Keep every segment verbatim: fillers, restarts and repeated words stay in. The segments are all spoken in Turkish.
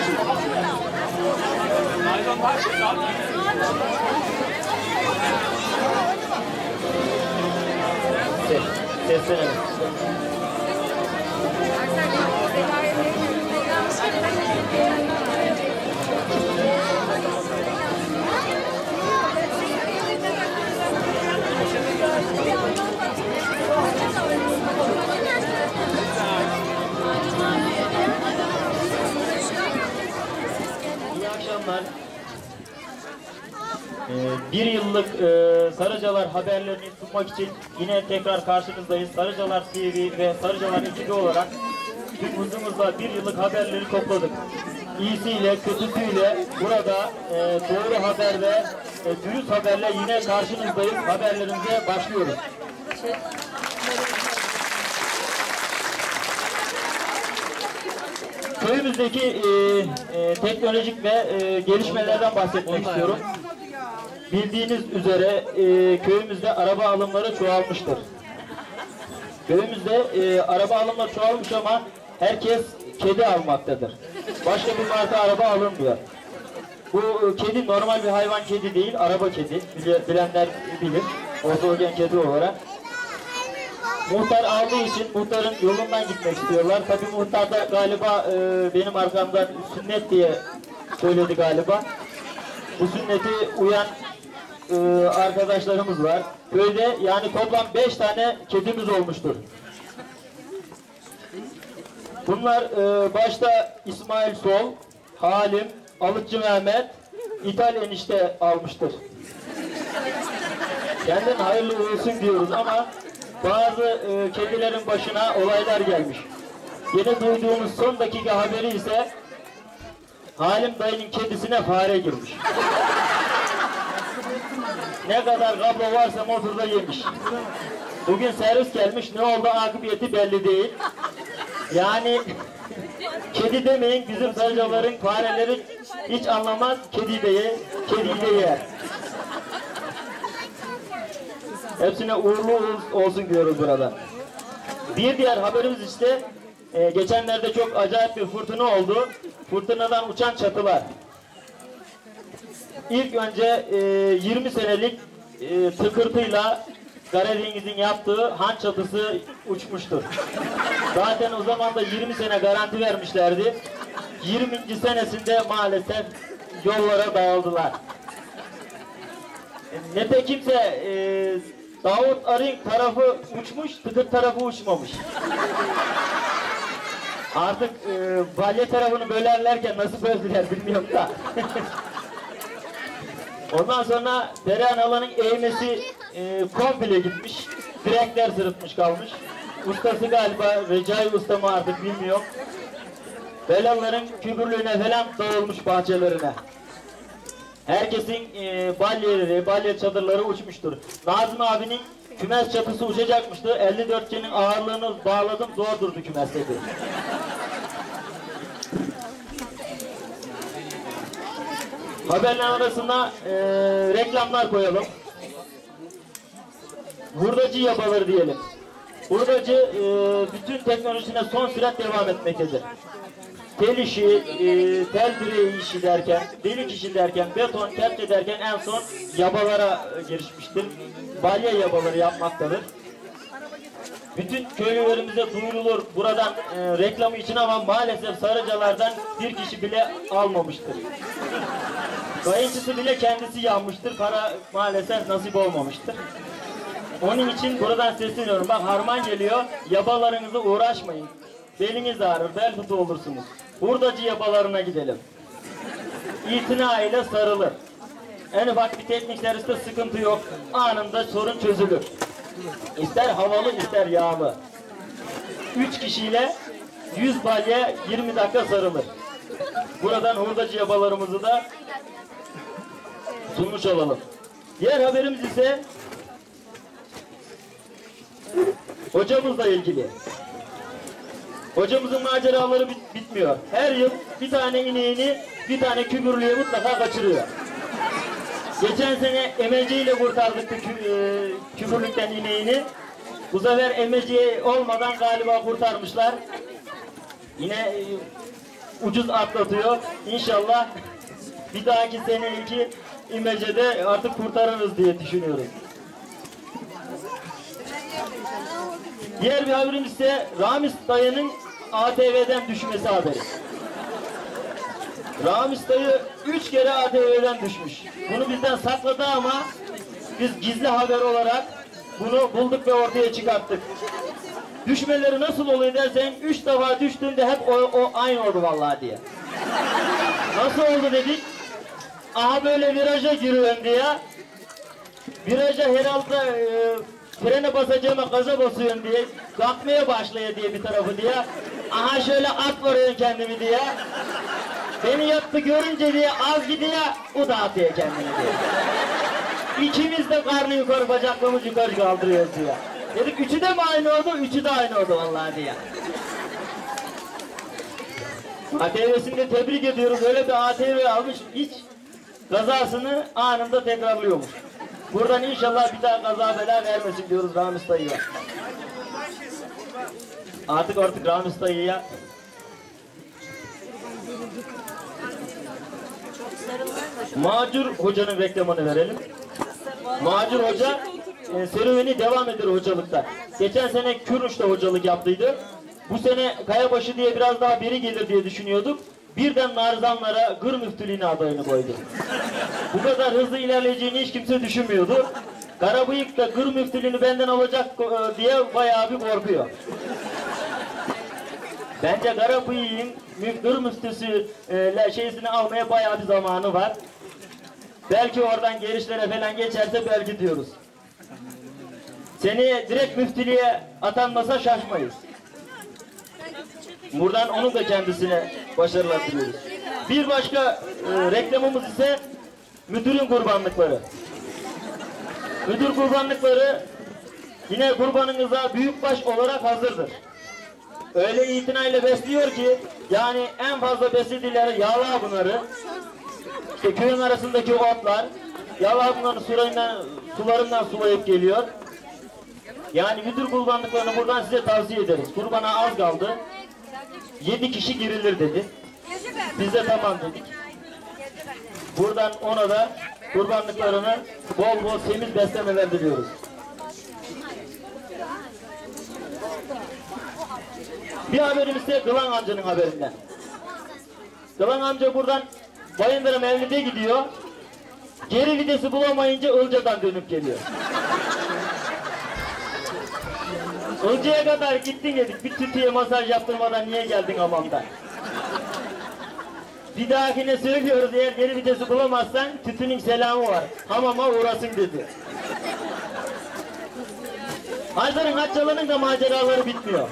Seslenelim. İyi akşamlar. Ee, bir yıllık e, Sarıcalar haberlerini sunmak için yine tekrar karşınızdayız. Sarıcalar T V ve Sarıcalar ekibi olarak tüm hızımızla bir yıllık haberleri topladık. İyisiyle, kötüsüyle burada e, doğru haber ve e, dürüst haberle yine karşınızdayız. Haberlerimize başlıyoruz. Köyümüzdeki e, e, teknolojik ve e, gelişmelerden bahsetmek istiyorum. Bildiğiniz üzere e, köyümüzde araba alımları çoğalmıştır. Köyümüzde e, araba alımları çoğalmış ama herkes kedi almaktadır. Başka bir marka araba alınmıyor. Bu e, kedi normal bir hayvan kedi değil, araba kedi. Bilenler bilir. Ortogen kedi olarak. Muhtar aldığı için muhtarın yolundan gitmek istiyorlar. Tabii muhtar da galiba e, benim arkamdan sünnet diye söyledi galiba. Bu sünneti uyan e, arkadaşlarımız var. Köyde yani toplam beş tane kedimiz olmuştur. Bunlar e, başta İsmail Sol, Halim, Alıkçı Mehmet, İthal enişte almıştır. Kendin hayırlı olsun diyoruz ama bazı e, kedilerin başına olaylar gelmiş. Yeni duyduğumuz son dakika haberi ise Halim dayının kedisine fare girmiş. Ne kadar kablo varsa motorda yemiş. Bugün servis gelmiş, ne oldu akıbiyeti belli değil. Yani kedi demeyin, bizim Sarıcaların fareleri hiç anlamaz, kedi de yer, kediyi de yer. Hepsine uğurlu olsun diyoruz burada. Bir diğer haberimiz işte e, geçenlerde çok acayip bir fırtına oldu. Fırtınadan uçan çatılar. İlk önce e, yirmi senelik e, tıkırtıyla Karadeniz'in yaptığı han çatısı uçmuştur. Zaten o zaman da yirmi sene garanti vermişlerdi. yirminci senesinde maalesef yollara dağıldılar. E, Netekimse e, Davut Arın tarafı uçmuş, tıkır tarafı uçmamış. Artık e, balya tarafını bölerlerken nasıl böldüler bilmiyorum da. Ondan sonra Dereyan alanın eğmesi e, komple gitmiş. Direkler sırıtmış kalmış. Ustası galiba Recai Usta mı artık bilmiyorum. Belaların kübürlüğüne falan dağılmış bahçelerine. Herkesin e, balyeleri, balya çadırları uçmuştur. Nazım abinin kümes çatısı uçacakmıştı. elli dört C'nin ağırlığını bağladım, zor durdu kümes dedi. Haberler arasında e, reklamlar koyalım. Hurdacı yabaları diyelim. Hurdacı e, bütün teknolojisine son sürat devam etmektedir. Tel işi, e, tel direği işi derken, delik işi derken, beton, kepçe derken en son yabalara e, girişmiştir. Balya yabaları yapmaktadır. Bütün köylülerimize duyurulur buradan e, reklamı için ama maalesef Sarıcalardan bir kişi bile almamıştır. Kayıncısı bile kendisi yanmıştır. Para maalesef nasip olmamıştır. Onun için buradan sesleniyorum. Bak harman geliyor. Yabalarınızı uğraşmayın. Beliniz ağrır, bel fıtığı olursunuz. Hurdacı yabalarına gidelim. İtina ile sarılır. En ufak bir teknik serviste sıkıntı yok. Anında sorun çözülür. İster havalı ister yağlı. Üç kişiyle yüz balya yirmi dakika sarılır. Buradan hurdacı yabalarımızı da sunmuş olalım. Diğer haberimiz ise hocamızla ilgili. Hocamızın maceraları bit bitmiyor. Her yıl bir tane ineğini bir tane kübürlüğe mutlaka kaçırıyor. Geçen sene emeciyle kurtardık kü e, kübürlükten ineğini. Bu sefer emeci olmadan galiba kurtarmışlar. Yine e, ucuz atlatıyor. İnşallah bir dahaki seneki İmece'de artık kurtarırız diye düşünüyoruz. Diğer bir haberimiz ise Ramiz dayının A T V'den düşmesi haberi. Ramiz dayı üç kere A T V'den düşmüş. Bunu bizden sakladı ama biz gizli haber olarak bunu bulduk ve ortaya çıkarttık. Düşmeleri nasıl oluyor dersen, üç defa düştüğünde hep o, o aynı oldu vallahi diye. Nasıl oldu dedik. Aha böyle viraja giriyorum diye. Viraja herhalde e, frene basacağıma gaza basıyorum diye. Kalkmaya başlıyor diye bir tarafı diye. Aha şöyle at varıyorum kendimi diye. Beni yattı görünce diye az gidiyor, o da atıyor kendini diye. İkimiz de karnı yukarı, bacaklarımız yukarı kaldırıyoruz diye. Dedik üçü de mi aynı oldu? Üçü de aynı oldu vallahi diye. A T V'sinde tebrik ediyoruz. Öyle bir A T V almış, hiç kazasını anında tekrarlıyormuş. Buradan inşallah bir daha kaza bela vermesin diyoruz Ramiz dayıya. Artık artık Ramiz dayıya Macur Hoca'nın reklamını verelim. Macur Hoca e, serüveni devam eder hocalıkta. Geçen sene Kürnüş'te hocalık yaptıydı. Bu sene Kayabaşı diye biraz daha beri gelir diye düşünüyorduk. Birden Narzanlara Gır müftülüğüne adayını koydu. Bu kadar hızlı ilerleyeceğini hiç kimse düşünmüyordu. Karabıyık da Gır müftülüğünü benden alacak e, diye bayağı bir korkuyor. Bence Karabıyık'ın Gır müftüsü e, şeysini almaya bayağı bir zamanı var. Belki oradan gelişlere falan geçerse belki diyoruz. Seni direkt müftülüğe atanmasa şaşmayız. Buradan onun da kendisine başarılar diliyoruz. Bir başka e, reklamımız ise müdürün kurbanlıkları. Müdür kurbanlıkları yine kurbanınıza büyükbaş olarak hazırdır. Öyle itinayla besliyor ki, yani en fazla beslediğleri yağla bunları. İşte köyün arasındaki otlar, yağla bunları sularından, sularından sulayıp geliyor. Yani müdür kurbanlıklarını buradan size tavsiye ederiz. Kurbana az kaldı. Yedi kişi girilir dedi. Biz de tamam dedik. Buradan ona da kurbanlıklarını bol bol temiz beslemeler diliyoruz. Bir haberimiz ise Kılan amcanın haberinden. Kılan amca buradan Bayındır Mevlid'e gidiyor. Geri vitesi bulamayınca Ilca'dan dönüp geliyor. Ilca'ya kadar gittin dedik. Bir tütüye masaj yaptırmadan niye geldin hamamdan? Bir dahakine söylüyoruz, eğer geri vitesi bulamazsan tütünün selamı var. Hamama uğrasın dedi. Hacıların Haccalı'nın da maceraları bitmiyor.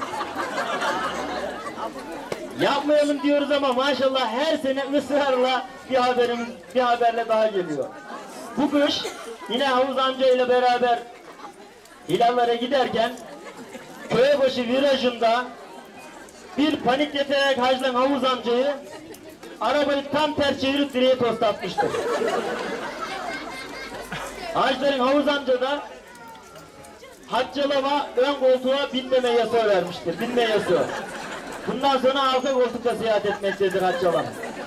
Yapmayalım diyoruz ama maşallah her sene ısrarla bir haberimiz, bir haberle daha geliyor. Bu kış yine Havuz amca ile beraber Hilallara giderken Köybaşı virajında bir panik yeterek hacılan Havuz amcayı arabayı tam ters çevirip direğe toslatmıştır. Hacıların Havuz amca da Haccalama ön koltuğa binmeme yasağı vermiştir. Binme yasağı. Bundan sonra arka koltukta seyahat etmektedir Haccalama.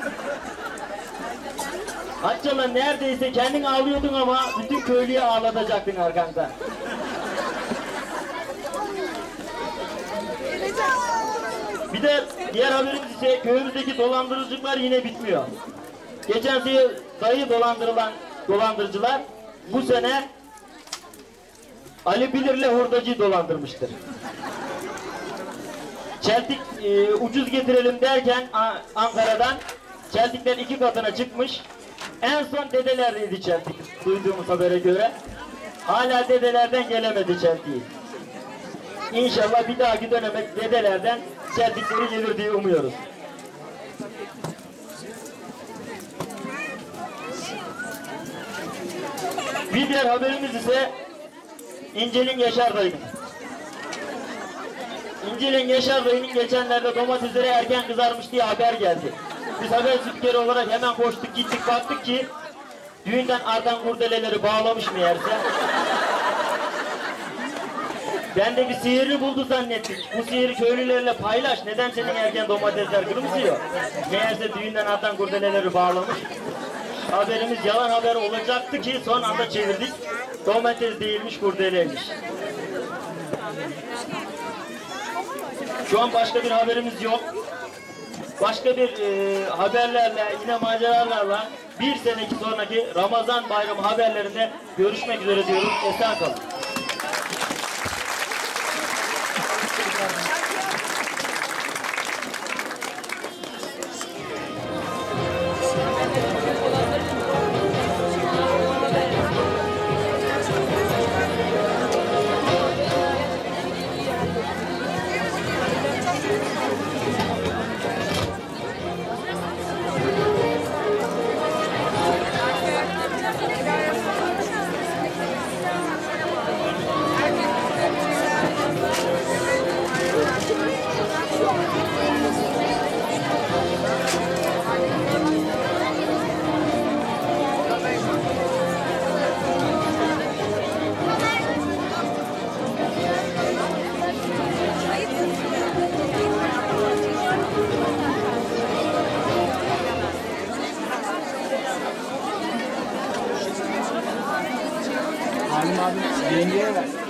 Haccalama neredeyse kendin ağlıyordun ama bütün köylüye ağlatacaktın arkanda. Bir de diğer haberimiz ise köyümüzdeki dolandırıcılar yine bitmiyor. Geçen sene dayı dolandırılan dolandırıcılar bu sene Ali Bilir'le hurdacıyı dolandırmıştır. Çeltik e, ucuz getirelim derken A Ankara'dan çeltikler iki katına çıkmış. En son dedelerdeydi çeltik duyduğumuz habere göre. Hala dedelerden gelemedi çeltiği. İnşallah bir dahaki döneme dedelerden çeltikleri gelir diye umuyoruz. Bir diğer haberimiz ise İncil'in Yaşar dayının. İncil'in Yaşar dayının geçenlerde domatesleri erken kızarmış diye haber geldi. Biz haber spikeri olarak hemen koştuk gittik baktık ki düğünden artan kurdeleleri bağlamış meğerse. Ben de bir sihirli buldu zannettim. Bu sihiri köylülerle paylaş. Neden senin erken domatesler kırmızıyor? Meğerse düğünden atan kurdeleleri bağlamış. Haberimiz yalan haber olacaktı ki son anda çevirdik. Domates değilmiş, kurdeleymiş. Şu an başka bir haberimiz yok. Başka bir e, haberlerle, yine maceralarla bir seneki sonraki Ramazan bayramı haberlerinde görüşmek üzere diyoruz. Esen kalın. Halim abi yengeye ver.